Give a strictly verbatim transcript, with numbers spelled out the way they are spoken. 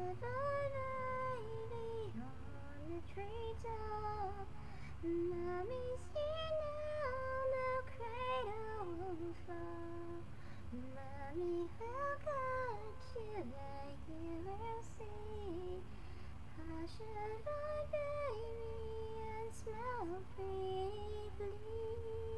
baby on the treetop. Mommy's here now, the cradle won't fall. Mommy will guide you like you will see. Hush your baby and smile pretty, please.